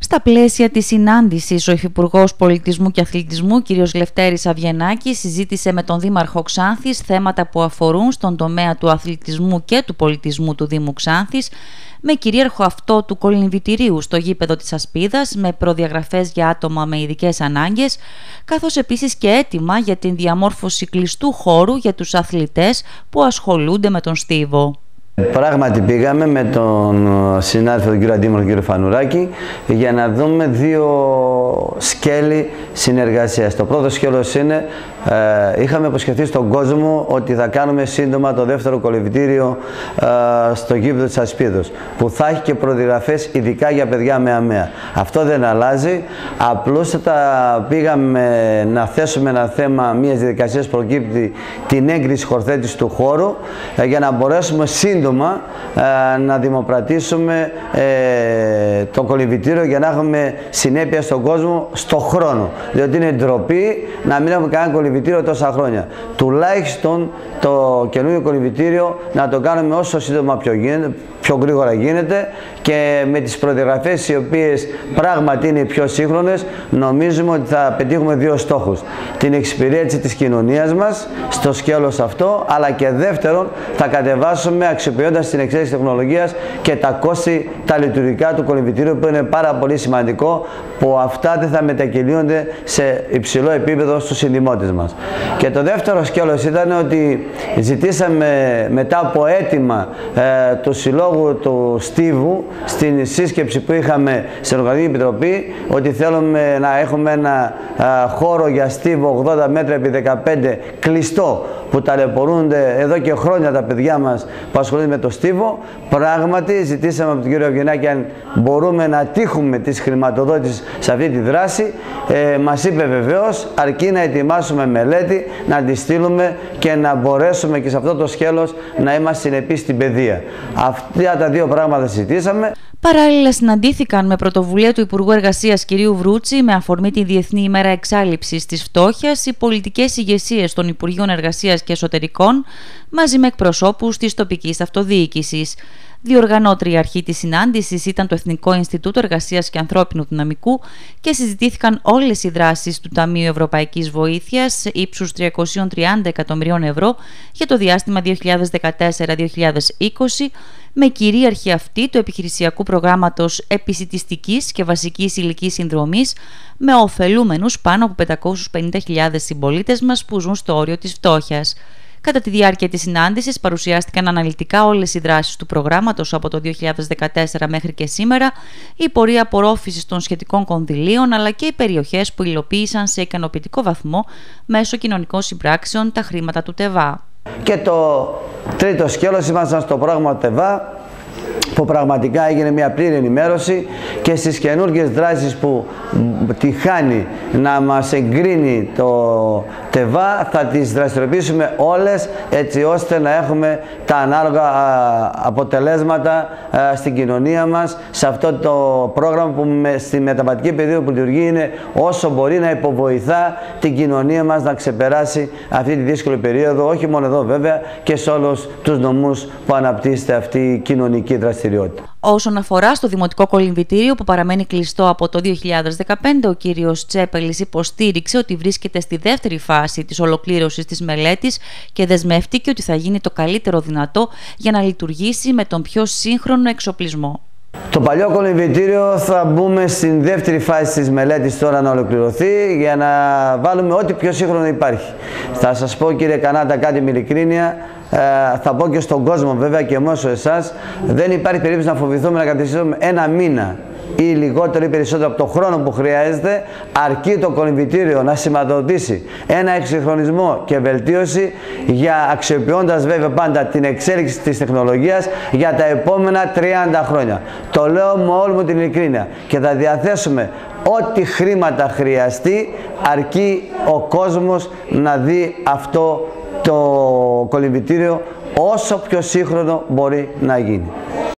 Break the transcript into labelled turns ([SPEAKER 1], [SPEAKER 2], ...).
[SPEAKER 1] Στα πλαίσια της συνάντησης, ο Υφυπουργός Πολιτισμού και Αθλητισμού, κ. Λευτέρης Αβγενάκης, συζήτησε με τον Δήμαρχο Ξάνθης θέματα που αφορούν στον τομέα του αθλητισμού και του πολιτισμού του Δήμου Ξάνθης, με κυρίαρχο αυτό του κολυμβητηρίου στο γήπεδο της Ασπίδας, με προδιαγραφές για άτομα με ειδικές ανάγκες, καθώς επίσης και αίτημα για την διαμόρφωση κλειστού χώρου για τους αθλητές που ασχολούνται με τον στίβο.
[SPEAKER 2] Πράγματι πήγαμε με τον συνάδελφο τον κύριο Αντίμονο, τον κύριο Φανουράκη, για να δούμε δύο σκέλη συνεργασίας. Το πρώτο σκέλος είναι, είχαμε υποσχεθεί στον κόσμο ότι θα κάνουμε σύντομα το δεύτερο κολυμβητήριο στο γήπεδο της Ασπίδος, που θα έχει και προδιαγραφές ειδικά για παιδιά με ΑΜΕΑ. Αυτό δεν αλλάζει, απλούστατα πήγαμε να θέσουμε ένα θέμα μιας διαδικασίας που προκύπτει την έγκριση χορθέτησης του χώρου, για να μπορέσουμε σύντομα να δημοπρατήσουμε το κολυμβητήριο, για να έχουμε συνέπεια στον κόσμο στο χρόνο. Διότι είναι ντροπή να μην έχουμε κανένα κολυμβητήριο τόσα χρόνια. Τουλάχιστον το καινούργιο κολυμβητήριο να το κάνουμε όσο σύντομα πιο γρήγορα γίνεται, και με τις προδιαγραφές οι οποίες πράγματι είναι οι πιο σύγχρονες, νομίζουμε ότι θα πετύχουμε δύο στόχους. Την εξυπηρέτηση της κοινωνίας μας στο σκέλος αυτό, αλλά και δεύτερον θα κατεβάσουμε αξιοποιώντας την εξέλιξη τεχνολογίας και τα κόστη τα λειτουργικά του κολυμβητήριου, που είναι πάρα πολύ σημαντικό, που αυτά δεν θα μετακυλίονται σε υψηλό επίπεδο στους συνδημότες μας. Και το δεύτερο σκέλος ήταν ότι ζητήσαμε μετά από αίτημα του Συλλόγου του Στίβου, στην σύσκεψη που είχαμε στην Οργανωτική Επιτροπή, ότι θέλουμε να έχουμε ένα χώρο για στίβο 80 μέτρα επί 15 κλειστό, που ταλαιπωρούνται εδώ και χρόνια τα παιδιά μας που ασχολούνται με το στίβο. Πράγματι ζητήσαμε από τον κύριο Αβγενάκη αν μπορούμε να τύχουμε της χρηματοδότησης σε αυτή τη δράση. Μας είπε βεβαίως, αρκεί να ετοιμάσουμε μελέτη, να τη στείλουμε και να μπορέσουμε και σε αυτό το σκέλος να είμαστε συνεπείς στην παιδεία. Αυτά τα δύο πράγματα συζητήσαμε.
[SPEAKER 1] Παράλληλα, συναντήθηκαν με πρωτοβουλία του Υπουργού Εργασίας κ. Βρούτση, με αφορμή τη Διεθνή ημέρα εξάλληψης της φτώχειας, οι πολιτικές ηγεσίες των Υπουργείων Εργασίας και Εσωτερικών, μαζί με εκπροσώπους της τοπικής αυτοδιοίκησης. Διοργανώτρια αρχή της συνάντησης ήταν το Εθνικό Ινστιτούτο Εργασίας και Ανθρώπινου Δυναμικού και συζητήθηκαν όλες οι δράσεις του Ταμείου Ευρωπαϊκής Βοήθειας ύψους 330 εκατομμυρίων ευρώ για το διάστημα 2014-2020, με κυρίαρχη αυτή του επιχειρησιακού προγράμματος επισιτιστικής και βασικής υλικής συνδρομής, με ωφελούμενους πάνω από 550.000 συμπολίτες μας που ζουν στο όριο της φτώχειας. Κατά τη διάρκεια της συνάντησης παρουσιάστηκαν αναλυτικά όλες οι δράσεις του προγράμματος από το 2014 μέχρι και σήμερα, η πορεία απορρόφησης των σχετικών κονδυλίων, αλλά και οι περιοχές που υλοποίησαν σε ικανοποιητικό βαθμό μέσω κοινωνικών συμπράξεων τα χρήματα του ΤΕΒΑ.
[SPEAKER 2] Και το τρίτο σκέλος ήμασταν στο πρόγραμμα ΤΕΒΑ, που πραγματικά έγινε μια πλήρη ενημέρωση, και στις καινούργιες δράσεις που τυχάνει να μας εγκρίνει το ΤΕΒΑ θα τις δραστηριοποιήσουμε όλες, έτσι ώστε να έχουμε τα ανάλογα αποτελέσματα στην κοινωνία μας, σε αυτό το πρόγραμμα που στη μεταβατική περίοδο που λειτουργεί είναι όσο μπορεί να υποβοηθά την κοινωνία μας να ξεπεράσει αυτή τη δύσκολη περίοδο, όχι μόνο εδώ βέβαια, και σε όλους τους νομούς που αναπτύσσεται αυτή η κοινωνική δραστηριότητα.
[SPEAKER 1] Όσον αφορά στο Δημοτικό Κολυμβητήριο που παραμένει κλειστό από το 2015, ο κύριος Τσέπελης υποστήριξε ότι βρίσκεται στη δεύτερη φάση της ολοκλήρωσης της μελέτης και δεσμεύτηκε ότι θα γίνει το καλύτερο δυνατό για να λειτουργήσει με τον πιο σύγχρονο εξοπλισμό.
[SPEAKER 2] Το παλιό κολυμβητήριο θα μπούμε στην δεύτερη φάση της μελέτης τώρα να ολοκληρωθεί, για να βάλουμε ό,τι πιο σύγχρονο υπάρχει. Θα σας πω, κύριε Κανάτα, κάτι με ειλικρίνεια, θα πω και στον κόσμο βέβαια και μέσω εσάς, δεν υπάρχει περίπτωση να φοβηθούμε να καθυστερήσουμε ένα μήνα ή λιγότερο ή περισσότερο από το χρόνο που χρειάζεται, αρκεί το κολυμβητήριο να σηματοδοτήσει ένα εξυγχρονισμό και βελτίωση, για αξιοποιώντας βέβαια πάντα την εξέλιξη της τεχνολογίας για τα επόμενα 30 χρόνια. Το λέω με όλη μου την ειλικρίνεια, και θα διαθέσουμε ό,τι χρήματα χρειαστεί, αρκεί ο κόσμος να δει αυτό το κολυμβητήριο όσο πιο σύγχρονο μπορεί να γίνει.